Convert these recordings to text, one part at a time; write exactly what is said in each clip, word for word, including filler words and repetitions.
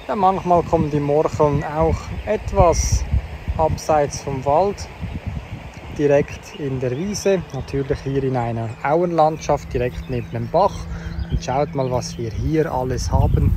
Ja, manchmal kommen die Morcheln auch etwas abseits vom Wald, direkt in der Wiese, natürlich hier in einer Auenlandschaft, direkt neben dem Bach. Und schaut mal, was wir hier alles haben.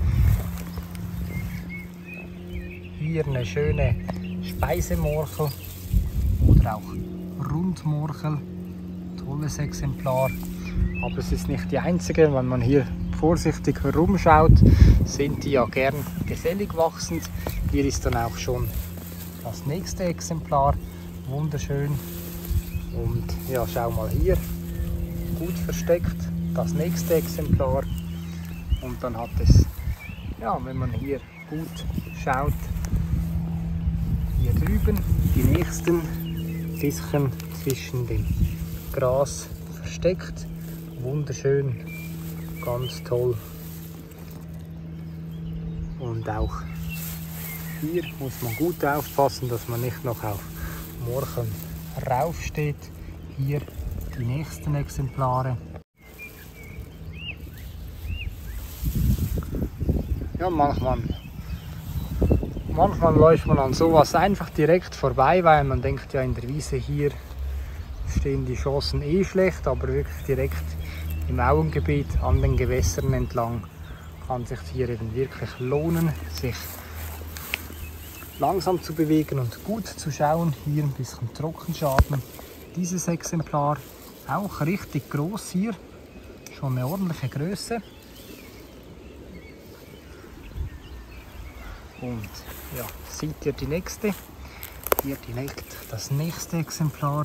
Hier eine schöne Speisemorchel oder auch Rundmorchel, tolles Exemplar. Aber es ist nicht die einzige, wenn man hier vorsichtig herumschaut, sind die ja gern gesellig wachsend. Hier ist dann auch schon das nächste Exemplar, wunderschön. Und ja, schau mal hier, gut versteckt, das nächste Exemplar. Und dann hat es, ja, wenn man hier gut schaut, hier drüben die nächsten bisschen zwischen dem Gras versteckt. Wunderschön, ganz toll. Und auch hier muss man gut aufpassen, dass man nicht noch auf Morcheln raufsteht. Hier die nächsten Exemplare. Ja, manchmal, manchmal läuft man an sowas einfach direkt vorbei, weil man denkt, ja, in der Wiese hier stehen die Chancen eh schlecht, aber wirklich direkt im Auengebiet an den Gewässern entlang kann sich hier eben wirklich lohnen, sich langsam zu bewegen und gut zu schauen. Hier ein bisschen Trockenschaden. Dieses Exemplar auch richtig groß hier, schon eine ordentliche Größe. Und ja, seht ihr die nächste? Hier direkt das nächste Exemplar.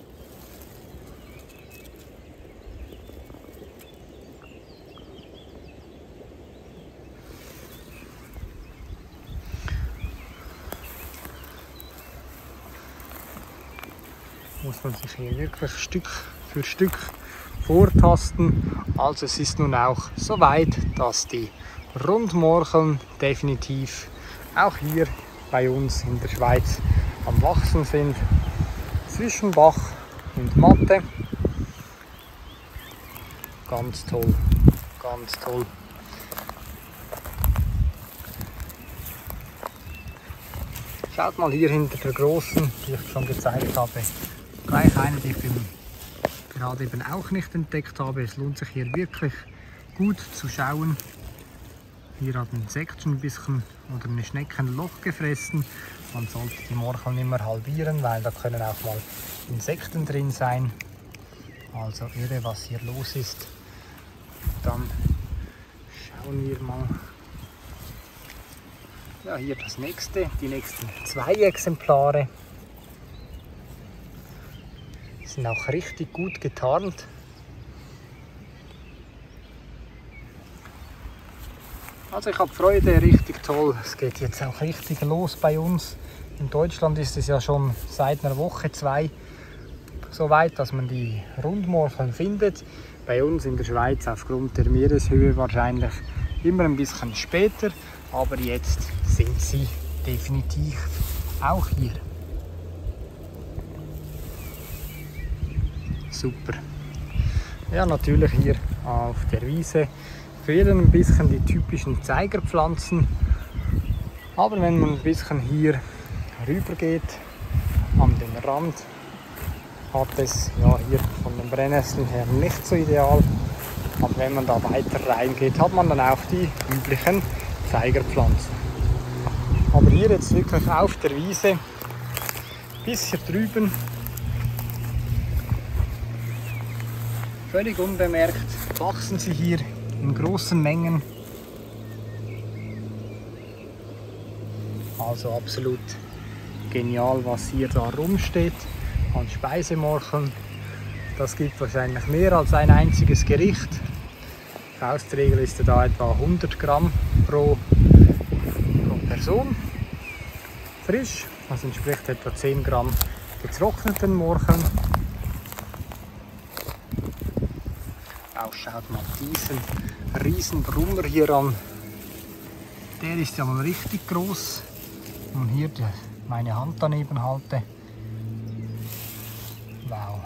Muss man sich hier wirklich Stück für Stück vortasten. Also es ist nun auch so weit, dass die Rundmorcheln definitiv auch hier bei uns in der Schweiz am Wachsen sind. Zwischen Bach und Matte. Ganz toll, ganz toll. Schaut mal hier hinter der großen, die ich schon gezeigt habe. Gleich eine, die ich gerade eben auch nicht entdeckt habe. Es lohnt sich hier wirklich gut zu schauen. Hier hat ein Insektchen ein bisschen oder eine Schnecke ein Loch gefressen. Man sollte die Morcheln immer halbieren, weil da können auch mal Insekten drin sein. Also irre, was hier los ist. Dann schauen wir mal. Ja, hier das nächste, die nächsten zwei Exemplare. Sind auch richtig gut getarnt. Also ich habe Freude, richtig toll. Es geht jetzt auch richtig los bei uns. In Deutschland ist es ja schon seit einer Woche, zwei so weit, dass man die Rundmorcheln findet. Bei uns in der Schweiz aufgrund der Meereshöhe wahrscheinlich immer ein bisschen später. Aber jetzt sind sie definitiv auch hier. Super. Ja, natürlich hier auf der Wiese fehlen ein bisschen die typischen Zeigerpflanzen. Aber wenn man ein bisschen hier rüber geht, an den Rand, hat es ja hier von den Brennnesseln her nicht so ideal. Aber wenn man da weiter reingeht, hat man dann auch die üblichen Zeigerpflanzen. Aber hier jetzt wirklich auf der Wiese, bis hier drüben, völlig unbemerkt wachsen sie hier in großen Mengen. Also absolut genial, was hier da rumsteht an Speisemorcheln. Das gibt wahrscheinlich mehr als ein einziges Gericht. Faustregel ist ja da etwa hundert Gramm pro, pro Person. Frisch, das entspricht etwa zehn Gramm getrockneten Morcheln. Auch schaut mal diesen riesen Brummer hier an. Der ist ja mal richtig groß. Und hier die, meine Hand daneben halte. Wow.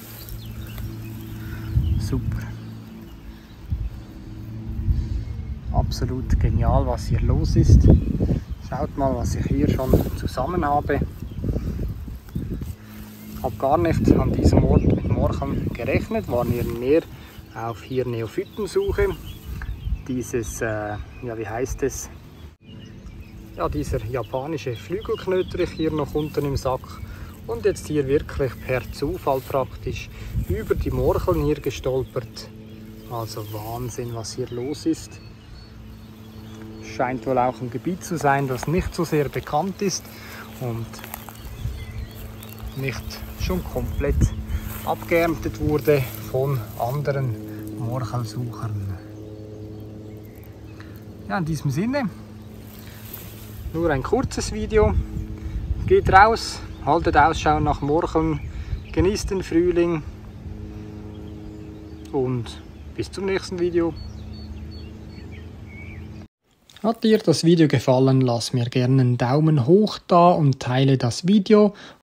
Super. Absolut genial, was hier los ist. Schaut mal, was ich hier schon zusammen habe. Ich habe gar nicht an diesem Ort mit Morcheln gerechnet, waren hier mehr auf hier Neophytensuche. Dieses, äh, ja wie heißt es? Ja, dieser japanische Flügelknöterich hier noch unten im Sack. Und jetzt hier wirklich per Zufall praktisch über die Morcheln hier gestolpert. Also Wahnsinn, was hier los ist. Scheint wohl auch ein Gebiet zu sein, das nicht so sehr bekannt ist und nicht schon komplett abgeerntet wurde von anderen Morchelsuchern. Ja, in diesem Sinne, nur ein kurzes Video. Geht raus, haltet Ausschau nach Morcheln, genießt den Frühling und bis zum nächsten Video. Hat dir das Video gefallen, lass mir gerne einen Daumen hoch da und teile das Video